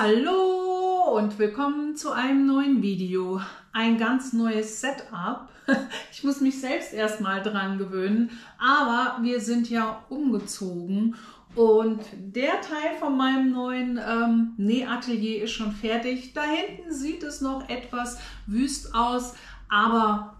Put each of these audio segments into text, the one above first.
Hallo und willkommen zu einem neuen Video. Ein ganz neues Setup. Ich muss mich selbst erstmal dran gewöhnen, aber wir sind ja umgezogen und der Teil von meinem neuen Nähatelier ist schon fertig. Da hinten sieht es noch etwas wüst aus, aber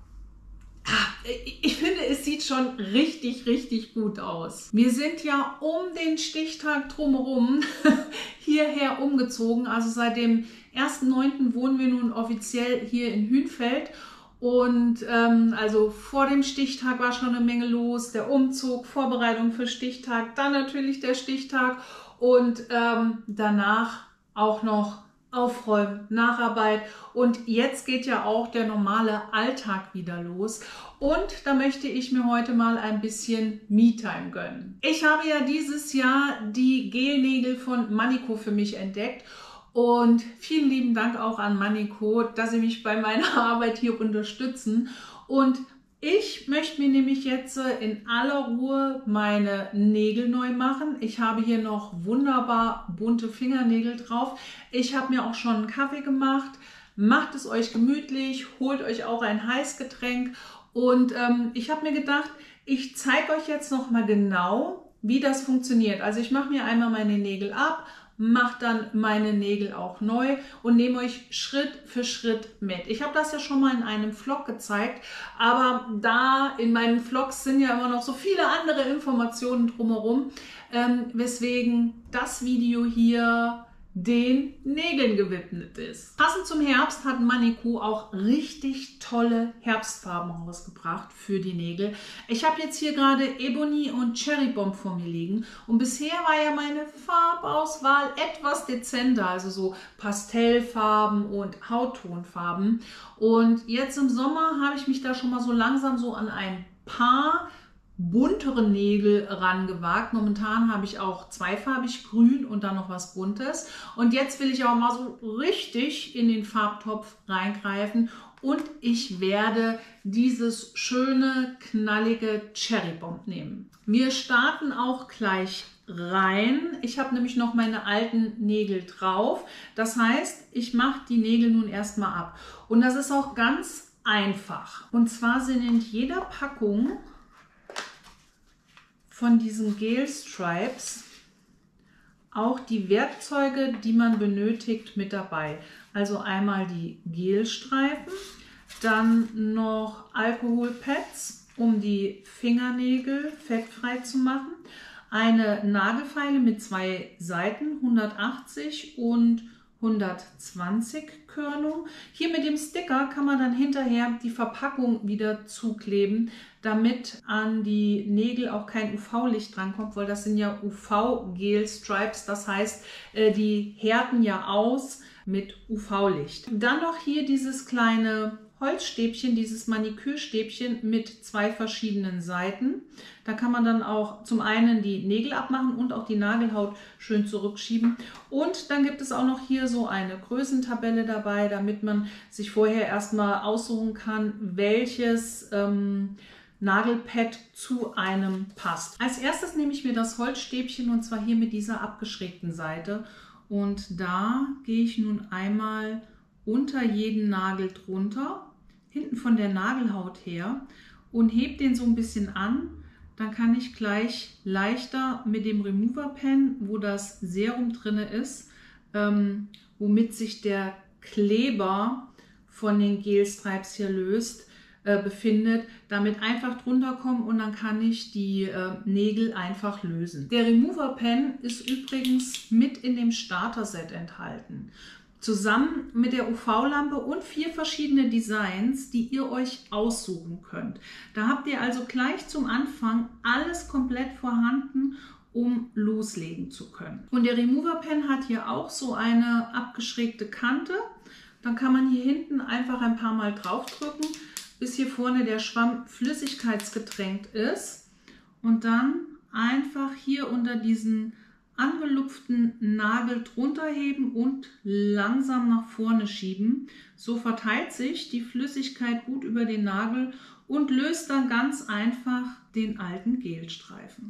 ich finde, es sieht schon richtig gut aus. Wir sind ja um den Stichtag drumherum hierher umgezogen. Also seit dem 1.9. wohnen wir nun offiziell hier in Hünfeld. Und also vor dem Stichtag war schon eine Menge los. Der Umzug, Vorbereitung für Stichtag, dann natürlich der Stichtag und danach auch noch Aufräumen, Nacharbeit und jetzt geht ja auch der normale Alltag wieder los und da möchte ich mir heute mal ein bisschen Me-Time gönnen. Ich habe ja dieses Jahr die Gelnägel von Maniko für mich entdeckt und vielen lieben Dank auch an Maniko, dass sie mich bei meiner Arbeit hier unterstützen und ich möchte mir nämlich jetzt in aller Ruhe meine Nägel neu machen. Ich habe hier noch wunderbar bunte Fingernägel drauf. Ich habe mir auch schon einen Kaffee gemacht. Macht es euch gemütlich, holt euch auch ein Heißgetränk. Und ich habe mir gedacht, ich zeige euch jetzt noch mal genau, wie das funktioniert. Also ich mache mir einmal meine Nägel ab, mache dann meine Nägel auch neu und nehme euch Schritt für Schritt mit. Ich habe das ja schon mal in einem Vlog gezeigt, aber da in meinen Vlogs sind ja immer noch so viele andere Informationen drumherum, weswegen das Video hier den Nägeln gewidmet ist. Passend zum Herbst hat Maniko auch richtig tolle Herbstfarben rausgebracht für die Nägel. Ich habe jetzt hier gerade Ebony und Cherry Bomb vor mir liegen und bisher war ja meine Farbauswahl etwas dezenter, also so Pastellfarben und Hauttonfarben. Und jetzt im Sommer habe ich mich da schon mal so langsam so an ein paar buntere Nägel rangewagt. Momentan habe ich auch zweifarbig grün und dann noch was Buntes. Und jetzt will ich auch mal so richtig in den Farbtopf reingreifen und ich werde dieses schöne, knallige Cherry Bomb nehmen. Wir starten auch gleich rein. Ich habe nämlich noch meine alten Nägel drauf. Das heißt, ich mache die Nägel nun erstmal ab. Und das ist auch ganz einfach. Und zwar sind in jeder Packung von diesen Gel Stripes auch die Werkzeuge, die man benötigt, mit dabei. Also einmal die Gelstreifen, dann noch Alkoholpads, um die Fingernägel fettfrei zu machen, eine Nagelfeile mit zwei Seiten, 180 und 120 Körnung. Hier mit dem Sticker kann man dann hinterher die Verpackung wieder zukleben, damit an die Nägel auch kein UV-Licht drankommt, weil das sind ja UV-Gel-Stripes, das heißt, die härten ja aus mit UV-Licht. Dann noch hier dieses kleine Holzstäbchen, dieses Manikürstäbchen mit zwei verschiedenen Seiten. Da kann man dann auch zum einen die Nägel abmachen und auch die Nagelhaut schön zurückschieben. Und dann gibt es auch noch hier so eine Größentabelle dabei, damit man sich vorher erstmal aussuchen kann, welches Nagelpad zu einem passt. Als erstes nehme ich mir das Holzstäbchen und zwar hier mit dieser abgeschrägten Seite. Und da gehe ich nun einmal unter jeden Nagel drunter, hinten von der Nagelhaut her und hebe den so ein bisschen an. Dann kann ich gleich leichter mit dem Remover Pen, wo das Serum drin ist, womit sich der Kleber von den Gel Stripes hier löst, befindet, damit einfach drunter kommen und dann kann ich die Nägel einfach lösen. Der Remover Pen ist übrigens mit in dem Starter-Set enthalten. Zusammen mit der UV-Lampe und 4 verschiedene Designs, die ihr euch aussuchen könnt. Da habt ihr also gleich zum Anfang alles komplett vorhanden, um loslegen zu können. Und der Remover Pen hat hier auch so eine abgeschrägte Kante. Dann kann man hier hinten einfach ein paar Mal drauf drücken, bis hier vorne der Schwamm flüssigkeitsgetränkt ist. Und dann einfach hier unter diesen angelupften Nagel drunter heben und langsam nach vorne schieben. So verteilt sich die Flüssigkeit gut über den Nagel und löst dann ganz einfach den alten Gelstreifen.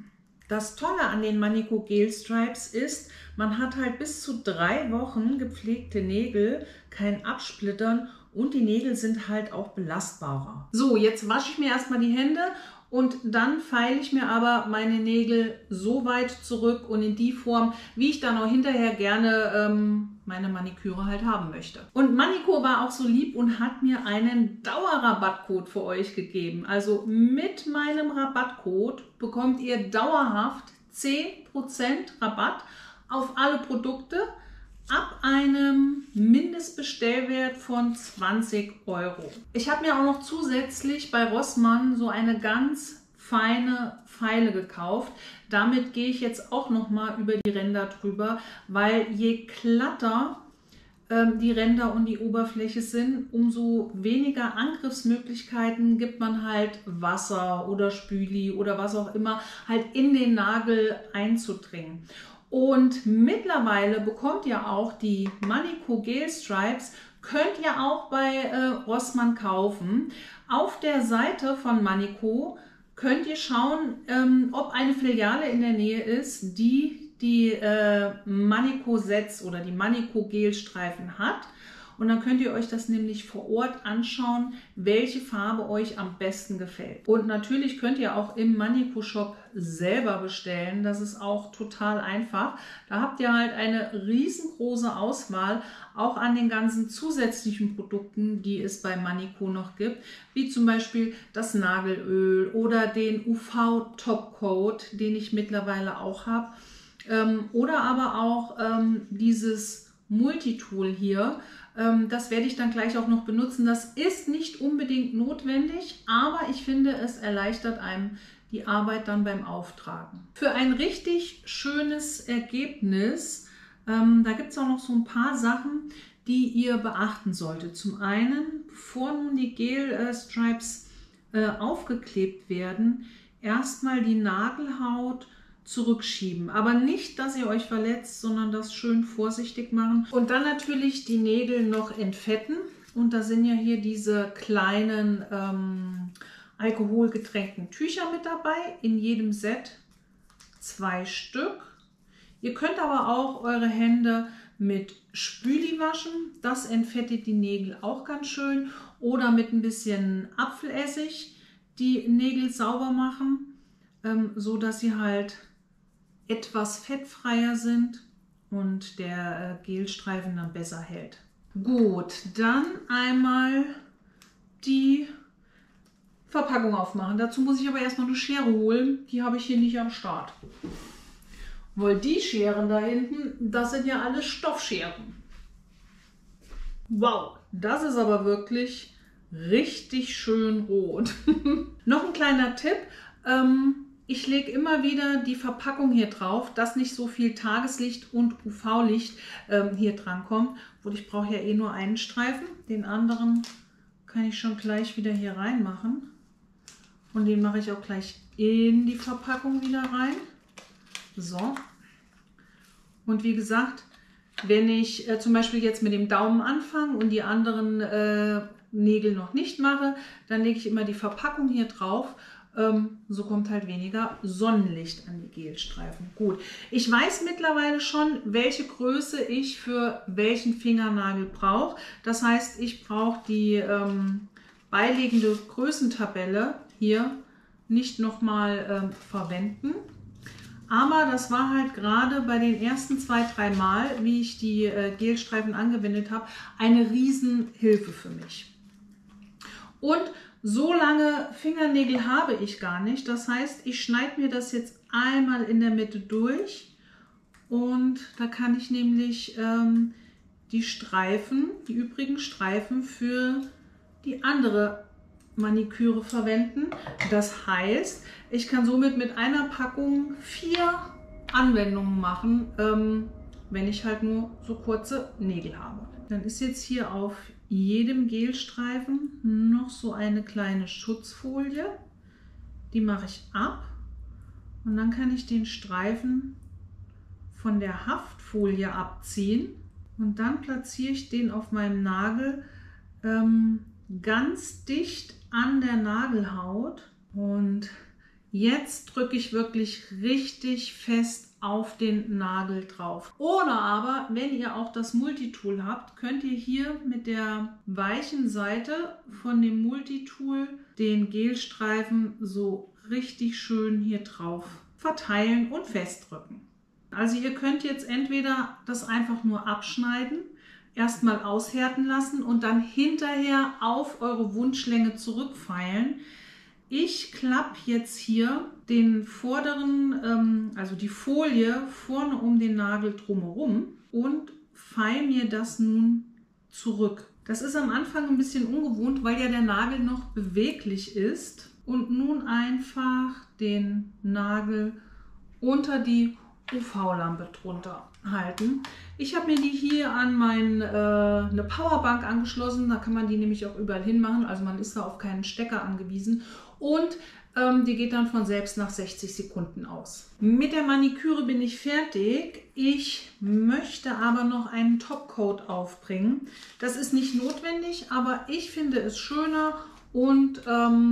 Das Tolle an den Manico Gel Stripes ist, man hat halt bis zu 3 Wochen gepflegte Nägel, kein Absplittern und die Nägel sind halt auch belastbarer. So, jetzt wasche ich mir erstmal die Hände und dann feile ich mir aber meine Nägel so weit zurück und in die Form, wie ich dann auch hinterher gerne meine Maniküre halt haben möchte. Und Manico war auch so lieb und hat mir einen Dauerrabattcode für euch gegeben. Also mit meinem Rabattcode bekommt ihr dauerhaft 10% Rabatt auf alle Produkte ab einem Mindestbestellwert von 20 €. Ich habe mir auch noch zusätzlich bei Rossmann so eine ganz feine Feile gekauft. Damit gehe ich jetzt auch noch mal über die Ränder drüber, weil je glatter die Ränder und die Oberfläche sind, umso weniger Angriffsmöglichkeiten gibt man halt Wasser oder Spüli oder was auch immer halt in den Nagel einzudringen. Und mittlerweile bekommt ihr auch die Manico Gel Stripes, könnt ihr auch bei Rossmann kaufen. Auf der Seite von Manico könnt ihr schauen, ob eine Filiale in der Nähe ist, die Manico Sets oder die Manico Gel Streifen hat. Und dann könnt ihr euch das nämlich vor Ort anschauen, welche Farbe euch am besten gefällt. Und natürlich könnt ihr auch im Manico Shop selber bestellen. Das ist auch total einfach. Da habt ihr halt eine riesengroße Auswahl, auch an den ganzen zusätzlichen Produkten, die es bei Manico noch gibt. Wie zum Beispiel das Nagelöl oder den UV Top Coat, den ich mittlerweile auch habe. Oder aber auch dieses Multitool hier. Das werde ich dann gleich auch noch benutzen. Das ist nicht unbedingt notwendig, aber ich finde, es erleichtert einem die Arbeit dann beim Auftragen. Für ein richtig schönes Ergebnis, da gibt es auch noch so ein paar Sachen, die ihr beachten solltet. Zum einen, bevor nun die Gel Stripes aufgeklebt werden, erstmal die Nagelhaut zurückschieben. Aber nicht, dass ihr euch verletzt, sondern das schön vorsichtig machen. Und dann natürlich die Nägel noch entfetten. Und da sind ja hier diese kleinen alkoholgetränkten Tücher mit dabei. In jedem Set 2 Stück. Ihr könnt aber auch eure Hände mit Spüli waschen. Das entfettet die Nägel auch ganz schön. Oder mit ein bisschen Apfelessig die Nägel sauber machen, so dass sie halt etwas fettfreier sind und der Gelstreifen dann besser hält. Gut, dann einmal die Verpackung aufmachen. Dazu muss ich aber erstmal eine Schere holen. Die habe ich hier nicht am Start. Weil die Scheren da hinten, das sind ja alles Stoffscheren. Wow, das ist aber wirklich richtig schön rot. Noch ein kleiner Tipp. Ich lege immer wieder die Verpackung hier drauf, dass nicht so viel Tageslicht und UV-Licht hier dran kommt. Und ich brauche ja eh nur einen Streifen. Den anderen kann ich schon gleich wieder hier reinmachen. Und den mache ich auch gleich in die Verpackung wieder rein. So. Und wie gesagt, wenn ich zum Beispiel jetzt mit dem Daumen anfange und die anderen Nägel noch nicht mache, dann lege ich immer die Verpackung hier drauf. So kommt halt weniger Sonnenlicht an die Gelstreifen. Gut, ich weiß mittlerweile schon, welche Größe ich für welchen Fingernagel brauche. Das heißt, ich brauche die beiliegende Größentabelle hier nicht nochmal verwenden. Aber das war halt gerade bei den ersten 2-3 Mal, wie ich die Gelstreifen angewendet habe, eine Riesenhilfe für mich. Und so lange Fingernägel habe ich gar nicht. Das heißt, ich schneide mir das jetzt einmal in der Mitte durch und da kann ich nämlich die Streifen, die übrigen Streifen für die andere Maniküre verwenden. Das heißt, ich kann somit mit einer Packung 4 Anwendungen machen, wenn ich halt nur so kurze Nägel habe. Dann ist jetzt hier auf jedem Gelstreifen noch so eine kleine Schutzfolie. Die mache ich ab und dann kann ich den Streifen von der Haftfolie abziehen und dann platziere ich den auf meinem Nagel ganz dicht an der Nagelhaut und Jetzt drücke ich wirklich richtig fest auf den Nagel drauf. Oder aber, wenn ihr auch das Multitool habt, könnt ihr hier mit der weichen Seite von dem Multitool den Gelstreifen so richtig schön hier drauf verteilen und festdrücken. Also ihr könnt jetzt entweder das einfach nur abschneiden, erstmal aushärten lassen und dann hinterher auf eure Wunschlänge zurückfeilen. Ich klappe jetzt hier den vorderen, also die Folie vorne um den Nagel drumherum und feile mir das nun zurück. Das ist am Anfang ein bisschen ungewohnt, weil ja der Nagel noch beweglich ist. Und nun einfach den Nagel unter die UV-Lampe drunter halten. Ich habe mir die hier an eine Powerbank angeschlossen, da kann man die nämlich auch überall hin machen, also man ist da auf keinen Stecker angewiesen und die geht dann von selbst nach 60 Sekunden aus. Mit der Maniküre bin ich fertig. Ich möchte aber noch einen Topcoat aufbringen. Das ist nicht notwendig, aber ich finde es schöner und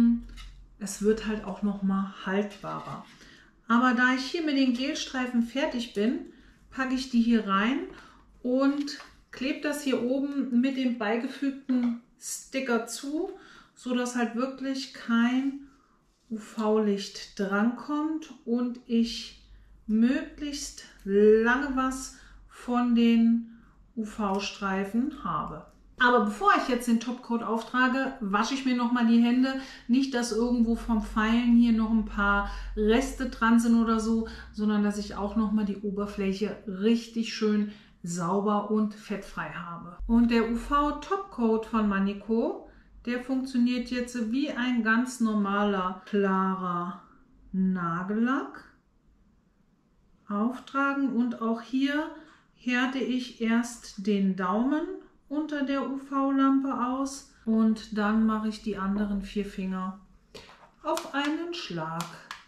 es wird halt auch noch mal haltbarer. Aber da ich hier mit den Gelstreifen fertig bin, packe ich die hier rein und klebe das hier oben mit dem beigefügten Sticker zu, so dass halt wirklich kein UV-Licht drankommt und ich möglichst lange was von den UV-Streifen habe. Aber bevor ich jetzt den Topcoat auftrage, wasche ich mir nochmal die Hände. Nicht, dass irgendwo vom Feilen hier noch ein paar Reste dran sind oder so, sondern dass ich auch nochmal die Oberfläche richtig schön sauber und fettfrei habe. Und der UV-Topcoat von Manico, der funktioniert jetzt wie ein ganz normaler, klarer Nagellack. Auftragen und auch hier härte ich erst den Daumen unter der UV-Lampe aus und dann mache ich die anderen 4 Finger auf einen Schlag.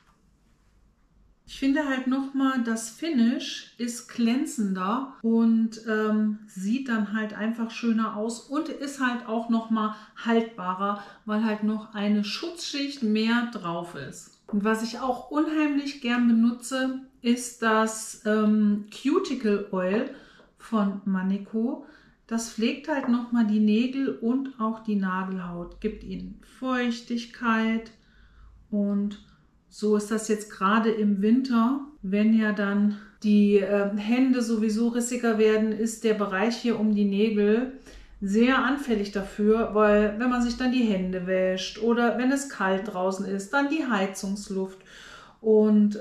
Ich finde halt nochmal, das Finish ist glänzender und sieht dann halt einfach schöner aus und ist halt auch nochmal haltbarer, weil halt noch eine Schutzschicht mehr drauf ist. Und was ich auch unheimlich gern benutze, ist das Cuticle Oil von Manico. Das pflegt halt nochmal die Nägel und auch die Nagelhaut, gibt ihnen Feuchtigkeit und so ist das jetzt gerade im Winter, wenn ja dann die Hände sowieso rissiger werden, ist der Bereich hier um die Nägel sehr anfällig dafür, weil wenn man sich dann die Hände wäscht oder wenn es kalt draußen ist, dann die Heizungsluft und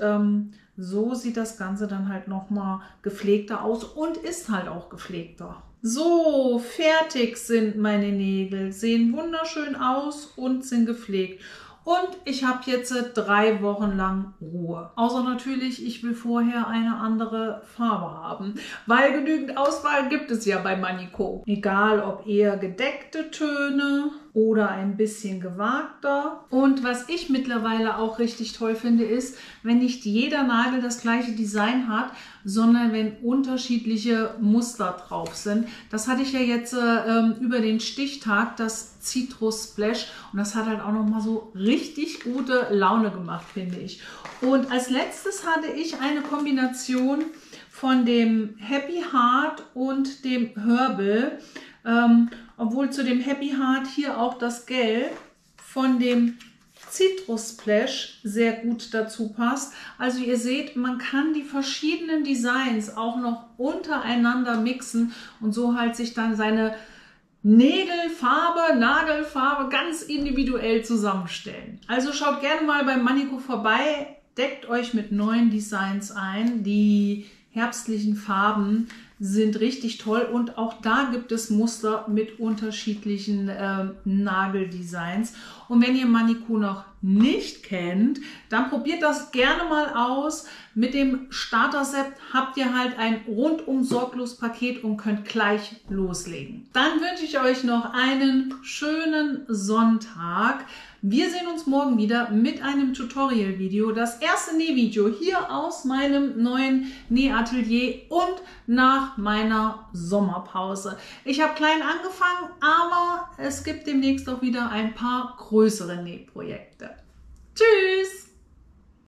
so sieht das Ganze dann halt nochmal gepflegter aus und ist halt auch gepflegter. So, fertig sind meine Nägel, sehen wunderschön aus und sind gepflegt. Und ich habe jetzt 3 Wochen lang Ruhe. Außer natürlich, ich will vorher eine andere Farbe haben, weil genügend Auswahl gibt es ja bei Manico. Egal ob eher gedeckte Töne oder ein bisschen gewagter. Und was ich mittlerweile auch richtig toll finde, ist, wenn nicht jeder Nagel das gleiche Design hat, sondern wenn unterschiedliche Muster drauf sind. Das hatte ich ja jetzt über den Stichtag, das Citrus Splash, und das hat halt auch noch mal so richtig gute Laune gemacht, finde ich. Und als letztes hatte ich eine Kombination von dem Happy Heart und dem Herbal, obwohl zu dem Happy Heart hier auch das Gelb von dem Citrus Splash sehr gut dazu passt. Also ihr seht, man kann die verschiedenen Designs auch noch untereinander mixen und so halt sich dann seine Nagelfarbe ganz individuell zusammenstellen. Also schaut gerne mal bei Manico vorbei, deckt euch mit neuen Designs ein. Die herbstlichen Farben sind richtig toll und auch da gibt es Muster mit unterschiedlichen Nageldesigns. Und wenn ihr Manico noch nicht kennt, dann probiert das gerne mal aus. Mit dem Starter-Set habt ihr halt ein rundum sorglos Paket und könnt gleich loslegen. Dann wünsche ich euch noch einen schönen Sonntag. Wir sehen uns morgen wieder mit einem Tutorial-Video. Das erste Nähvideo hier aus meinem neuen Nähatelier und nach meiner Sommerpause. Ich habe klein angefangen, aber es gibt demnächst auch wieder ein paar größere Nähprojekte. Tschüss!